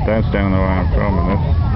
Don't stand in the way I'm filming this.